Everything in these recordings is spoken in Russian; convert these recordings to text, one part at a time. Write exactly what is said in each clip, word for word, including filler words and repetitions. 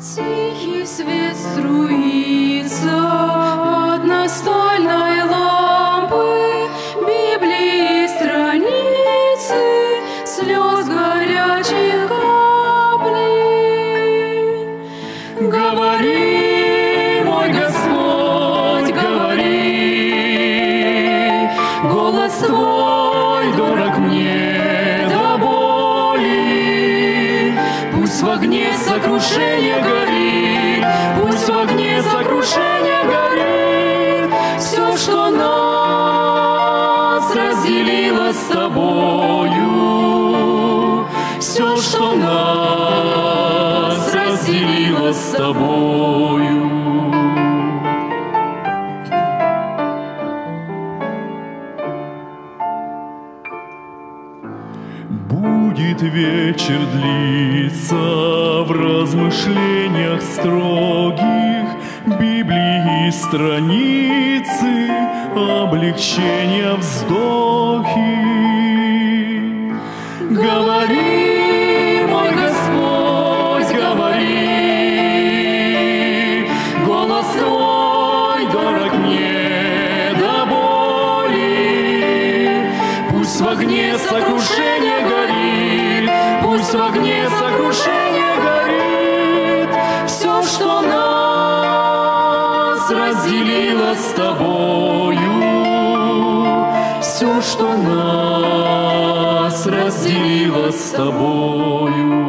Тихий свет струится от настольной лампы, Библии страницы, слез горячих капли. Говори, мой Господь, говори, голос Твой дорог мне до боли. Пусть в огне сокрушения горит, пусть в огне сокрушения горит все, что нас разделило с Тобою, все, что нас разделило с Тобою. Будет вечер длиться в размышлениях строгих, Библии страницы, облегчения вздохи. Говори, мой Господь, говори, голос Твой дорог мне до боли. Пусть в огне сокрушения горит, пусть в огне сокрушения горит все, что нас разделило с Тобою, все, что нас разделило с Тобою.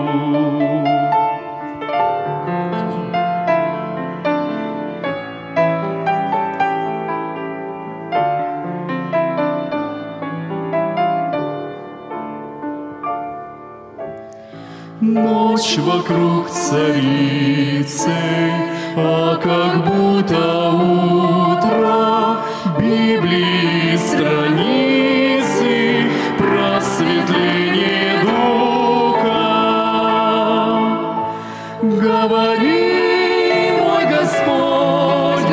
Ночь вокруг царицы, а как будто утро, Библии страницы, просветление духа. Говори, мой Господь,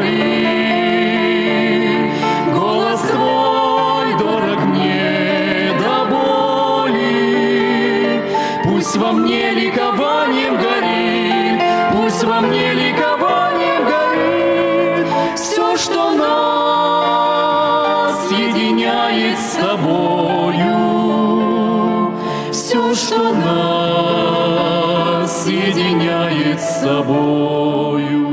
говори, голос Твой дорог мне до боли. Пусть во мне ликованием горит, пусть во мне ликованием горит все, что нас соединяет с Тобою, все, что нас соединяет с Тобою.